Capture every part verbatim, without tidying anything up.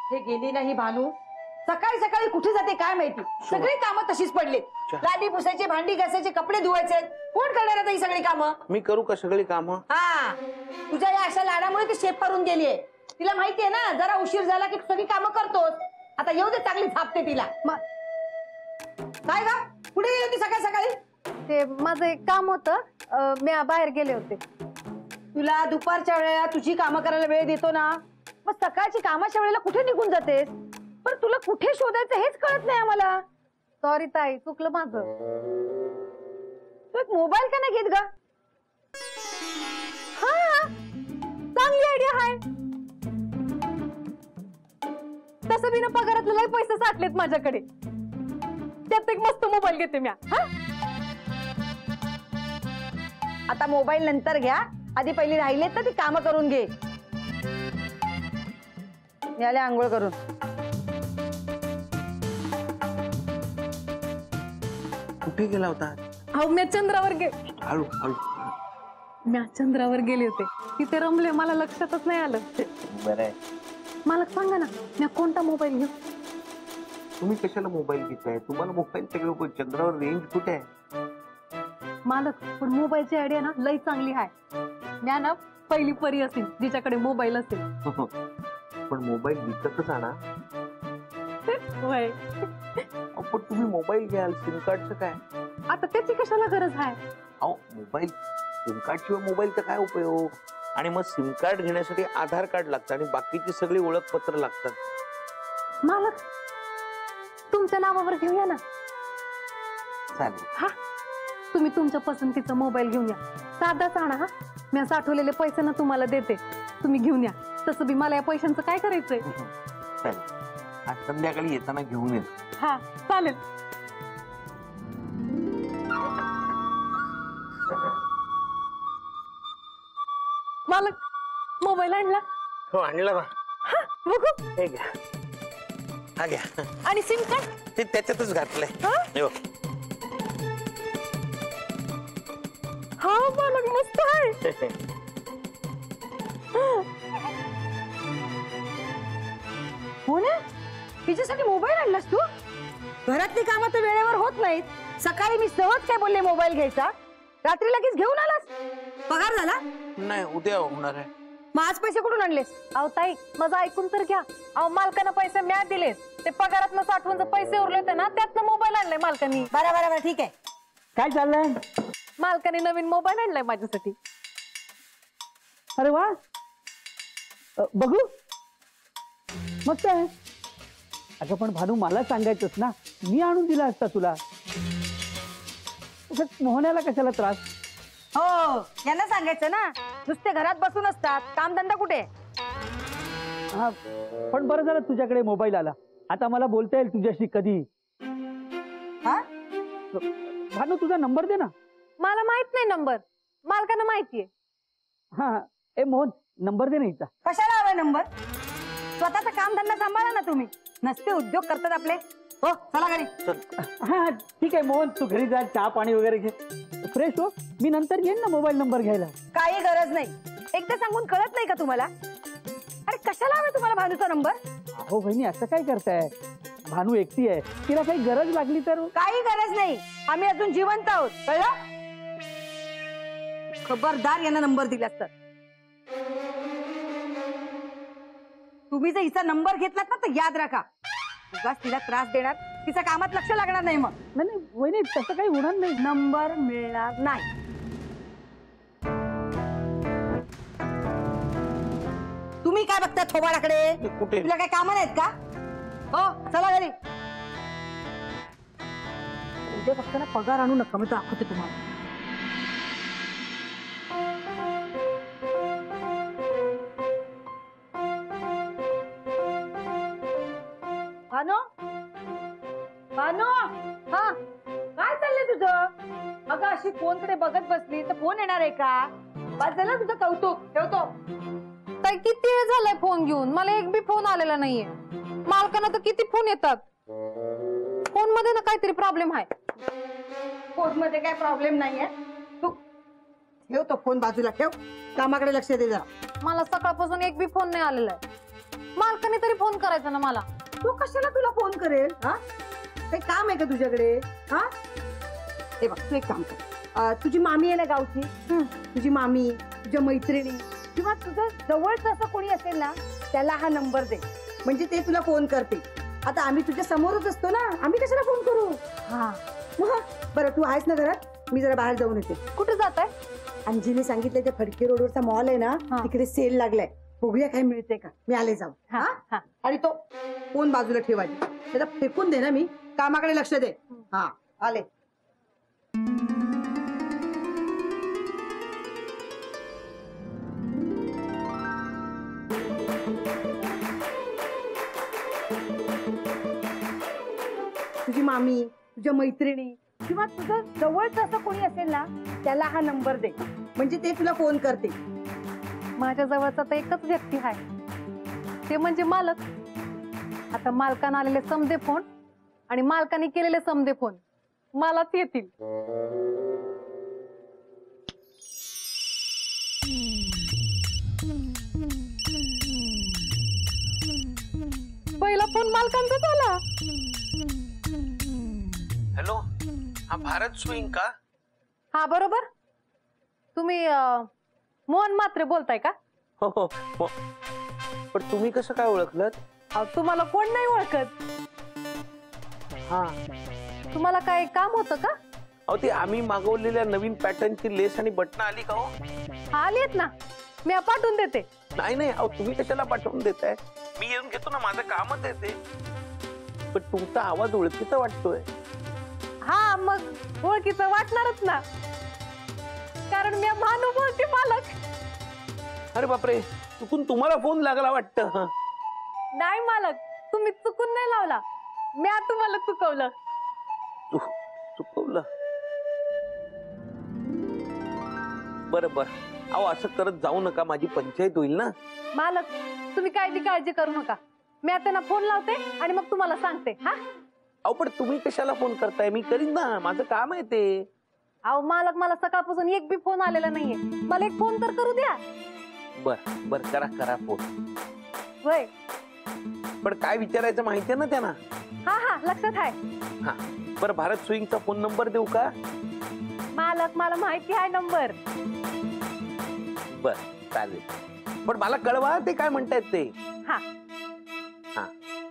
हे गेली नाही भानू, सकाळी सकाळी कुठे जाते काय माहिती, सगळी कामं तशीच पडली. लादी पुसायची, भांडी घासायची, कपडे धुवायचे, कोण करणार आता ही सगळी कामं? मी करू का सगळी कामं? हा, तुझ्या या अशा लाडामुळे ती शेप करून गेलीये. तिला माहितीये ना जरा उशीर झाला की सगळी कामं करतोस. आता येऊ दे, चांगली थापते तिला. काय गा कुठे गेली होती सकाळी सकाळी? ते माझं एक काम होतं, मी बाहेर गेले होते. तुला दुपारच्या वेळेला तुझी कामं करायला वेळ देतो ना, मग सकाळची कामाच्या वेळेला कुठे निघून जातेस? पण तुला कुठे शोधायचं हेच कळत नाही आम्हाला. सॉरी ताई, चुकलं माझं. तू एक मोबाईल का नाही घेत गा? हा, चांगली आयडिया आहे. तसं बिना पगारातले लय पैसे साठलेत माझ्याकडे, त्यात एक मस्त मोबाईल घेते मी. आता मोबाईल नंतर घ्या, आधी पहिली राहिलेत तर ती कामं करून घे. मी आले आंघोळ करून. कुठे गेला होता? अहो मी चंद्रावर गे हळू हळू मी चंद्रावर गेले होते, तिथे रमले, मला लक्षातच नाही आलं. बरं आहे. मला सांगा ना, मी कोणता मोबाईल घेऊ? तुम्ही कशाला मोबाईल घेताय? तुम्हाला मोबाईल सगळं, चंद्रावर रेंज कुठे आहे? मालक, पण मोबाईलची आयडिया ना लई चांगली आहे. मी ना पहिली परी असेल जिच्याकडे मोबाईल असेल. पण मोबाईल विकतच आणा. होय, पण तुम्ही मोबाईल घ्याल, सिम कार्डचं काय? आता त्याची कशाला गरज आहे? अहो मोबाईल, सिम कार्ड शिवाय मोबाईलचा काय उपयोग? आणि मग सिम कार्ड घेण्यासाठी आधार कार्ड लागतं आणि बाकीची सगळी ओळखपत्र लागतात. मालक, तुमच्या नावावर घेऊया ना. चालेल. हा, तुम्ही तुमच्या पसंतीचा मोबाईल घेऊन या. साधाच आणा. हा, मी साठवलेले पैसे ना तुम्हाला देते, तुम्ही घेऊन या. तसं बी मला या पैशांचं काय करायचंय? चालेल, आज संध्याकाळी येताना घेऊन ये. हा चालेल. मालक, मोबाईल आणला? हो आणला ना. हा, बघू. हे घ्या, हा घ्या. आणि सिम कार्ड ते त्याच्यातच घातलंय. हो. हा मालक, मस्त आहे. हो ना, तिच्यासाठी मोबाईल आणलास तू? घरातली कामं तर वेळेवर होत नाहीत. सकाळी मी सहज काय बोलले मोबाईल घ्यायचा, रात्री लगेच घेऊन आलास. पगार झाला? नाही, उद्या होणार आहे. मग आज पैसे कुठून आणलेस? अहो ताई, माझं ऐकून तर घ्या. अहो मालकानं पैसे म्या दिलेत, ते पगारातनं साठवून पैसे उरले होते ना, त्यातनं मोबाईल आणलाय मालकानी. बरं बरं बरं, ठीक आहे. काय चाललंय? मालकाने नवीन मोबाईल आणलाय माझ्यासाठी. अरे वा, बघू, मस्त आहे. अगं पण भानू, मला सांगायचंच ना, मी आणून दिला असता तुला. मोहण्याला कशाला त्रास? हो, यांना सांगायचं ना, नुसते घरात बसून असतात, कामधंदा कुठे? हा, पण बरं झालं तुझ्याकडे मोबाईल आला. आता मला बोलता येईल तुझ्याशी कधी. हा भानू, तुझा नंबर दे ना. मला माहित नाही नंबर, मालकांना माहितीये. हा, ए मोहन, नंबर दे ना हिचा. कशाला हवाय नंबर? स्वतःचा कामधंदा सांभाळा ना तुम्ही, नसते उद्योग करतात आपले. हो, चला घरी. हा ठीक आहे मोहन, तू घरी जा, चहा पाणी वगैरे घे, फ्रेश हो. मी नंतर येईन ना मोबाईल नंबर घ्यायला. काही गरज नाही, एकदा सांगून कळत नाही का तुम्हाला? अरे कशाला हवा तुम्हाला भानूचा नंबर? हो बहिणी, असं काय करताय? भानू एकटी आहे, तिला काही गरज लागली तर? काही गरज नाही, आम्ही अजून जिवंत आहोत, कळलं? खबरदार यांना नंबर दिलास तर. तुम्ही जर हिचा नंबर घेतलात ना तर याद राखा, उगाच तिला त्रास देणार, तिच्या कामात लक्ष लागणार नाही. मग नाही वहिनी, तसं काही होणार नाही, नंबर मिळणार नाही. तुम्ही काय बघताय थोबाडाकडे? कुठे? तुला काय कामं नाहीत का? हो, चला घरी. उद्या फक्त ना पगार आणू नका, मी दाखवते तुम्हाला. भानू, भानू, हा काय चाललंय तुझं? अगं अशी फोनकडे बघत बसली तर फोन येणार आहे का? बस झालं तुझं कौतुक, ठेवतो. ताई, किती वेळ झालाय फोन घेऊन, मला एक बी फोन आलेला नाहीये. मालकांना तर किती फोन येतात. फोन मध्ये ना काहीतरी प्रॉब्लेम आहे. फोन मध्ये काय प्रॉब्लेम नाहीये, तू ठेव तो फोन बाजूला ठेव, कामाकडे लक्ष दे जरा. मला सकाळपासून एक बी फोन नाही आलेला आहे. मालकाने तरी फोन करायचा ना मला. तो कशाला तुला फोन करेल? हा काही काम आहे का तुझ्याकडे? हा हे बघ, तू एक काम कर. अं, तुझी मामी आहे ना गावची, तुझी मामी, तुझ्या मैत्रिणी किंवा तुझं जवळचं असं कोणी असेल ना, त्याला हा नंबर दे, म्हणजे ते तुला फोन करते. आता आम्ही तुझ्या समोरच असतो ना, आम्ही कशाला फोन करू? हा मग बरं, तू आहेस ना घरात? मी जरा बाहेर जाऊन येते. कुठे जात आहे? अंजीने सांगितलं ते फडके रोडवरचा मॉल आहे ना, हा. तिकडे सेल लागलाय, बघूया काय मिळते का. मी आले जाऊ. हा, हा? हा. आणि तो फोन बाजूला ठेवायची, त्याला फेकून दे ना. मी कामाकडे लक्ष दे. हा आले. तुझी मामी, तुझ्या मैत्रिणी किंवा तुझं जवळचं असं कोणी असेल ना, त्याला हा नंबर दे, म्हणजे ते तुला फोन करते. माझ्या जवळचा तर एकच व्यक्ती आहे, ते म्हणजे मालक. आता मालकानं आलेले समदे फोन आणि मालकाने केलेले समदे फोन मलाच येतील. पहिला फोन मालकांचाच आला. हॅलो, हा भारत स्विंग का? हा बरोबर. तुम्ही अं, मोहन म्हात्रे बोलताय का? हो हो हो. पण तुम्ही कसं काय ओळखलं? अहो, तुम्हाला कोण नाही ओळखत. हा, तुम्हाला काय काम होतं का? अहो ती आम्ही मागवलेल्या नवीन पॅटर्नची लेस आणि बटन आली का हो? हा आलीत ना, मी पाठवून देते. नाही नाही, अहो तुम्ही कशाला पाठवून देताय? मी येऊन घेतो ना, माझं कामच आहे ते. पण तुमचा आवाज ओळखीचा वाटतोय. हा मग ओळखीचं वाटणारच ना, कारण मी भानू बोलते मालक. अरे बापरे, चुकून तुम्हाला फोन लागला वाटतं. नाही मालक, तुम्ही चुकून नाही लावला, मी तुम्हाला चुकवलं. चु- चुकवलं? बरं बरं, अहो असं करत जाऊ नका, माझी पंचायत होईल ना. मालक तुम्ही काय ती काळजी करू नका, मी आता ना फोन लावते आणि मग तुम्हाला सांगते. हा अहो पण तुम्ही कशाला फोन करताय? मी करीन ना, माझं काम आहे ते. अहो मालक, मला सकाळपासून एक बी फोन आलेला नाहीये, मला एक फोन तर करू द्या. बर बर, करा करा फोन. वय पण काय विचारायचं माहितीये ना त्यांना? हा हा लक्षात आहे. हा बरं, भारत स्विंगचा फोन नंबर देऊ का? मालक मला माहिती आहे नंबर. बर चालेल, पण मला कळवा ते काय म्हणतायत ते. हा हा.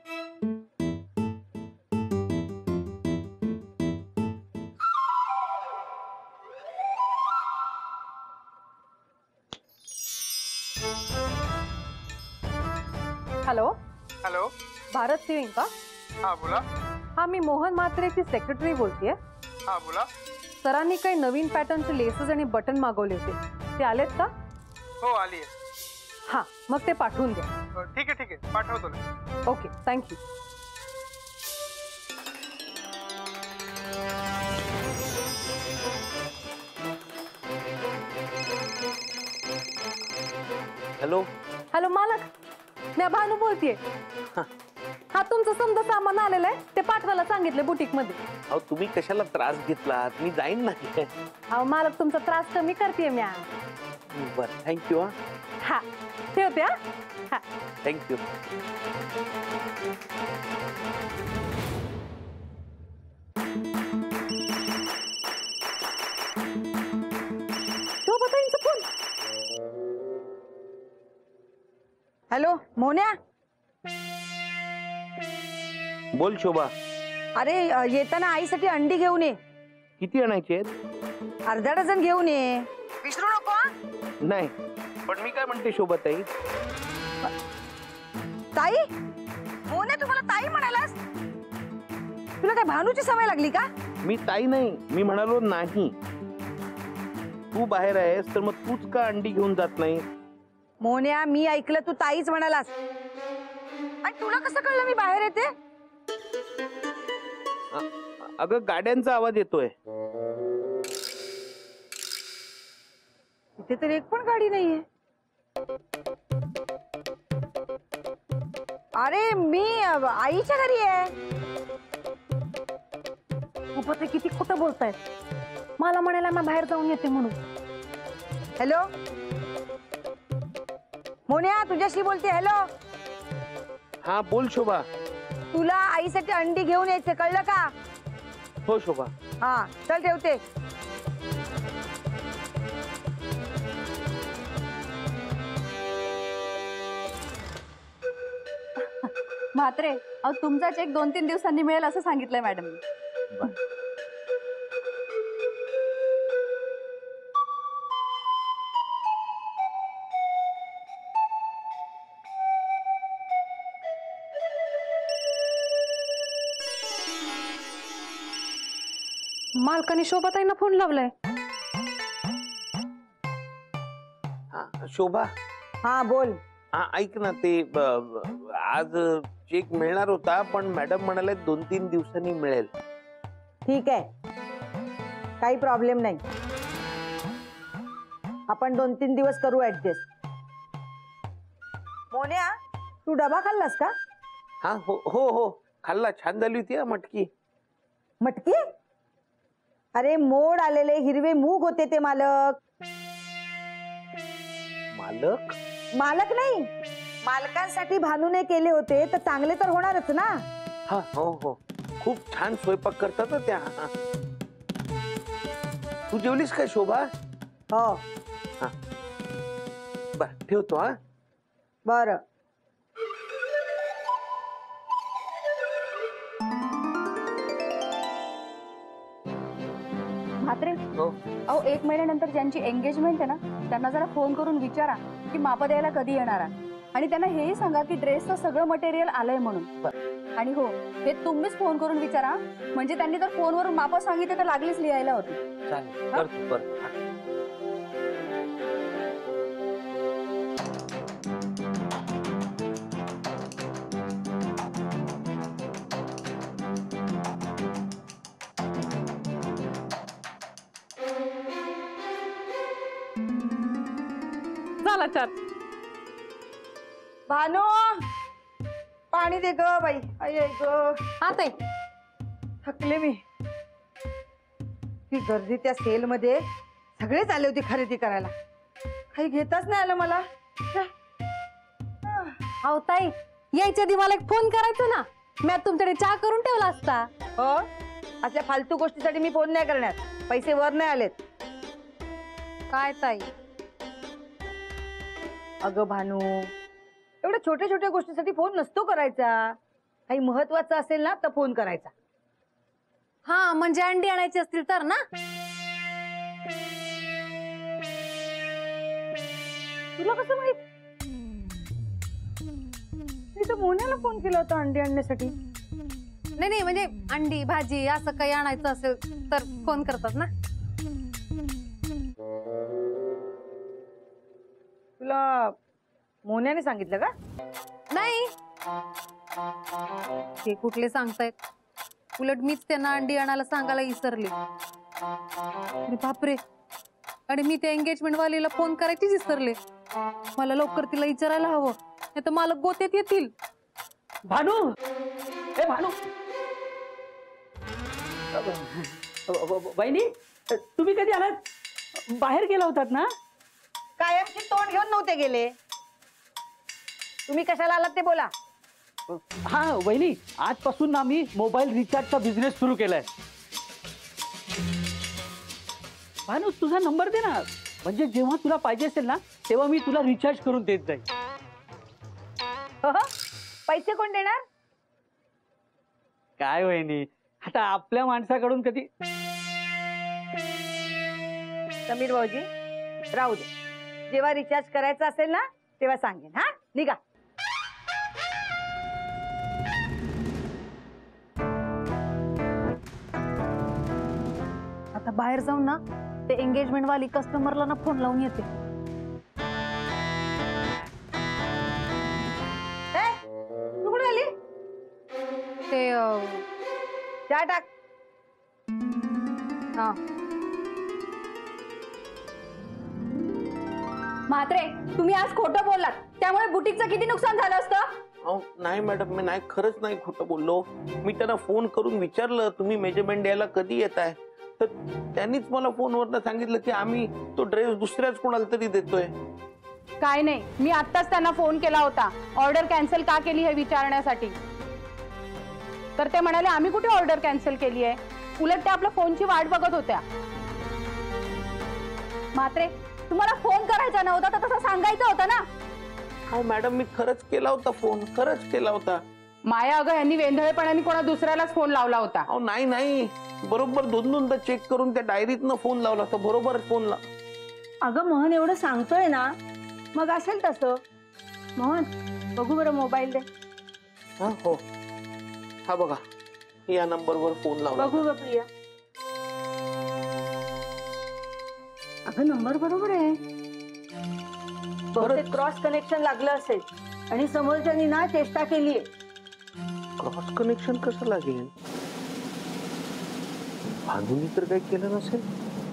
हॅलो हॅलो, भारत सिंग का? हा बोला. हा मी मोहन म्हात्रेची सेक्रेटरी बोलतेय. हा बोला. सरांनी काही नवीन पॅटर्नचे लेसेस आणि बटन मागवले होते, ते आलेत का? हो आली आहे. हा मग ते पाठवून द्या. अ, ठीक आहे ठीक आहे, पाठवतो ना. Okay thank you. हॅलो. हॅलो मालक, मी भानू बोलतेय. हा. हा तुमचं समजा सामान आलेलं आहे, ते पाठवायला सांगितलं बुटीक मध्ये. अहो तुम्ही कशाला त्रास घेतलात? मी जाईन ना. अहो मालक, तुमचा त्रास कमी करते मी. बर थँक्यू. हा हा ठेवते. हा हा थँक्यू. शोभाताईंचा फोन. हॅलो मोन्या. बोल शोभा. अरे अ, येताना आईसाठी अंडी घेऊन ये. किती आणायचे आहेत? अर्धा डझन घेऊन ये, विसरू नको. हा? नाही, पण मी काय म्हणते शोभाताई, ताई. मोन्या, तुम्हाला ताई म्हणालास? तुला काय भानूची सवय लागली का? मी ताई नाही, मी म्हणालो नाही. तू बाहेर आहेस तर मग तूच का अंडी घेऊन जात नाही? मोन्या, मी ऐकलं तू ताईच म्हणालास. आणि तुला कसं कळलं मी बाहेर येते? अ- अगं गाड्यांचा आवाज येतोय. इथे तर एक पण गाडी नाहीये. अरे मी अ, आईच्या घरी आहे. खूपच ते किती खोटं बोलतायत. मला म्हणायला मी बाहेर जाऊन येते म्हणून. हॅलो मोन्या, तुझ्याशी बोलते. हॅलो. हा बोल शोभा. तुला आईसाठी अंडी घेऊन यायचे, कळलं का? हो शोभा. हा चल ठेवते. म्हात्रे, अहो तुमचा चेक दोन तीन दिवसांनी मिळेल असं सांगितलंय मॅडमनी. मालकाने शोभाताईंना फोन लावलाय. हा, शोभा. हा बोल. हा ऐक ना, ते ब- ब- आज चेक मिळणार होता पण मॅडम म्हणाले दोन तीन दिवसांनी मिळेल. ठीक आहे, काही प्रॉब्लेम नाही. आपण दोन तीन दिवस करू ऍडजस्ट. मोन्या, तू डबा खाल्लास का? हा हो हो हो खाल्ला, छान झाली होती हा मटकी. मटकी? अरे मोड आलेले हिरवे मूग होते ते मालक. मालक? मालक नाही, मालकांसाठी भानूने केले होते तर चांगले तर होणारच ना. हा हो हो खूप छान स्वयंपाक करतात त्या. तू जेवलीस काय शोभा? हो. बर ठेवतो हा. बर. म्हात्रे, हो. अहो एक महिन्यानंतर ज्यांची एंगेजमेंट आहे ना त्यांना जरा फोन करून विचारा की माप द्यायला कधी येणार आहे. आणि त्यांना हेही सांगा की ड्रेसचं सगळं मटेरियल आलंय म्हणून. आणि हो, हे तुम्हीच फोन करून विचारा, म्हणजे त्यांनी जर फोनवरून माप सांगितले तर लागलीच लिहायला होती. चालेल, करतो करतो. झाला चार. भानू, पाणी दे ग बाई. आई ग, हा ताई. थकले मी. ती गर्दी त्या सेल मध्ये सगळेच आले होते खरेदी करायला, काही घेताच नाही आलं मला. अहो ताई, यायच्या आधी मला एक फोन करायचा ना, मी आता तुमच्याकडे चहा करून ठेवला असता. हो, असल्या फालतू गोष्टीसाठी मी फोन नाही करणार. पैसे वर नाही आलेत. काय ताई? अगं भानू, एवढ्या छोट्या छोट्या गोष्टीसाठी फोन नसतो करायचा. काही महत्वाचं असेल ना तर फोन करायचा. हा म्हणजे अंडी आणायची असतील तर ना. तुला कसं माहित? मी तर मोन्याला फोन केला होता अंडी आणण्यासाठी. नाही नाही, म्हणजे अंडी भाजी असं काही आणायचं असेल तर फोन करतात ना. तुला मोन्याने सांगितलं का? नाही, ते कुठले सांगतायत. उलट मीच त्यांना अंडी आणायला सांगायला विसरले. अरे बापरे, आणि मी त्या एंगेजमेंट वालीला फोन करायचीच विसरले. मला लवकर तिला विचारायला हवं, नाही तर मला गोत्यात येतील. भानू, ए भानू, वहिनी तुम्ही कधी आलात? बाहेर गेला होतात ना? कायमची तोंड घेऊन नव्हते गेले. तुम्ही कशाला आलात ते बोला. हा वहिनी, आजपासून ना मी मोबाईल रिचार्जचा बिझनेस सुरू केलाय. भानू तुझा नंबर दे ना, म्हणजे जेव्हा तुला पाहिजे असेल ना तेव्हा मी तुला रिचार्ज करून देत जाईल. पैसे कोण देणार? काय वहिनी, आता आपल्या माणसाकडून कधी. समीर भाऊजी राहू दे, जेव्हा रिचार्ज करायचा असेल ना तेव्हा सांगेन. हा निघा. आता बाहेर जाऊन ना ते एंगेजमेंट वाली कस्टमरला ना फोन लावून येते. ए, तू कुठे आली? ते अं, चहा टाक. हा. म्हात्रे, तुम्ही आज खोटं बोललात, त्यामुळे बुटीकचं किती नुकसान झालं असतं. अहो नाही मॅडम, मी नाही, खरंच नाही खोटं बोललो. मी त्यांना फोन करून विचारलं तुम्ही मेजरमेंट द्यायला कधी येत आहे, तर त्यांनीच मला फोनवरनं सांगितलं की आम्ही तो ड्रेस दुसऱ्याच कोणाला तरी देतोय. काय नाही, मी आत्ताच त्यांना फोन केला होता ऑर्डर कॅन्सल का केली हे विचारण्यासाठी. तर ते म्हणाले आम्ही कुठे ऑर्डर कॅन्सल केली आहे, उलट त्या आपल्या फोनची वाट बघत होत्या. मात्रे, तुम्हाला फोन करायचा नव्हता तर तसं सांगायचं होतं ना. हो मॅडम, मी खरंच केला होता फोन, खरंच केला होता. माया अगं यांनी वेंधळेपणाने कोणा दुसऱ्यालाच फोन लावला होता. अहो नाही नाही, बरोबर दोन दोनदा चेक करून त्या डायरीतनं फोन लावला होता, बरोबर फोन ला. अगं मोहन एवढं सांगतोय ना, मग असेल तसं. मोहन बघू बरं मोबाईल दे. हा हो, हा बघा, या नंबरवर फोन लावला. बघू ग प्रिया. अगं नंबर बरोबर आहे, बहुतेक क्रॉस कनेक्शन लागलं असेल आणि समोरच्यानी ना चेष्टा केलीये. क्रॉस कनेक्शन कसं लागेल? भांडुनी तर काही केलं नसेल.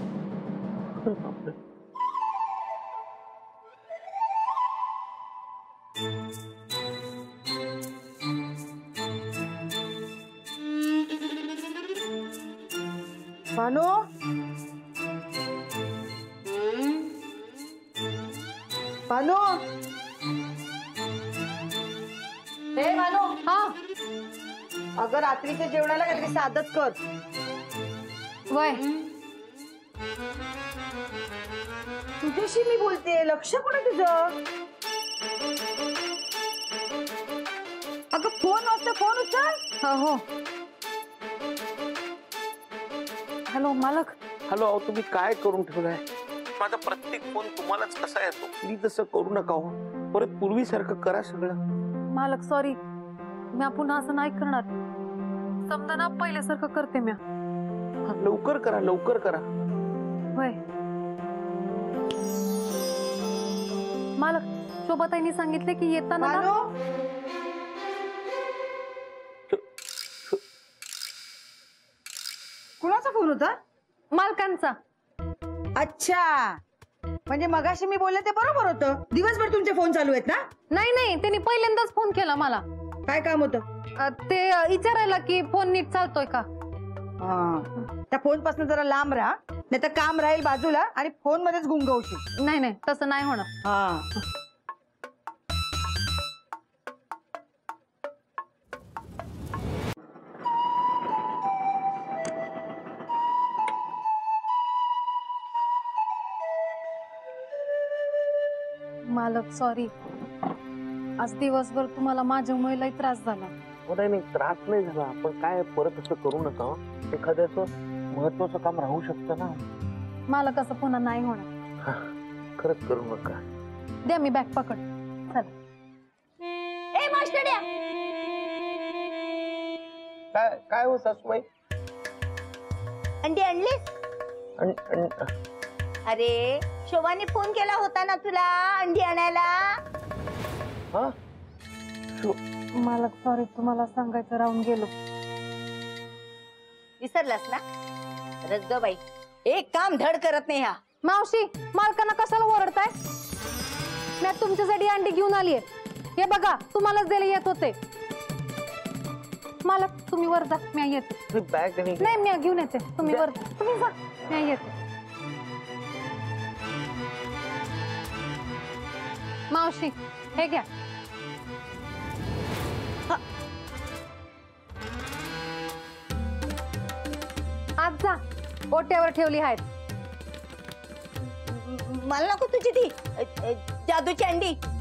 भानू, भानू, हे भानू. हा अगं रात्रीच्या जेवणाला काहीतरी साधच कर. वय तुझ्याशी मी बोलते, लक्ष कुठे तुझं? अगं फोन वाजता, फोन उचल. हो हो. हॅलो मालक. हॅलो, अहो तुम्ही काय करून ठेवलाय? माझा प्रत्येक फोन तुम्हालाच कसा येतो? प्लीज असं करू नका हो. परत पूर्वीसारखं करा सगळं. मालक सॉरी, मी पुन्हा असं नाही करणार. समजा ना पहिल्यासारखं करते मी. हा, लवकर करा, लवकर करा. वय मालक, शोभाताईंनी सांगितले की येताना ना- भानू, कुणाचा फोन होता? मालकांचा. अच्छा, म्हणजे मगाशी मी बोलले ते बरोबर होतं. दिवसभर तुमचे फोन चालू आहेत ना? नाही नाही, त्यांनी पहिल्यांदाच फोन केला मला. काय काम होतं? अ, ते अ, विचारायला की फोन नीट चालतोय का. हा, त्या फोन पासून जरा लांब राहा, नाही तर काम राहील बाजूला आणि फोन मध्येच गुंगवशील. नाही नाही, तसं नाही होणार. हा. मालक सॉरी, आज दिवसभर तुम्हाला माझ्यामुळे लई त्रास झाला. हो, नाही नाही, त्रास नाही झाला. आपण काय परत असं करू नका हो. एखाद्याचं महत्वाचं काम राहू शकतं ना. मालक असं पुन्हा नाही होणार. हा, खरंच करू नका. द्या मी बॅग पकड. चला. ए मास्टरड्या, काय काय हो सासूबाई? अंडी आणली? अन- अन- अरे शोभाने फोन केला होता ना तुला अंडी आणायला. हा? मालक सॉरी, तुम्हाला सांगायचं राहून गेलो. विसरलास ना? रद्द बाई, एक काम धड करत नाही हा. मावशी, मालकांना कशाला ओरडताय? मी तुमच्यासाठी अंडी घेऊन आलीये. हे बघा, तुम्हालाच द्यायला येत होते. मालक तुम्ही वर जा, मी येते. बॅग आणि नाही, मी घेऊन येते. तुम्ही वर तुम्ही जा, मी येते. मावशी हे घ्या. आज जा, ओट्यावर ठेवली आहेत. मला नको तुझी ती अ, अ, जादूची अंडी.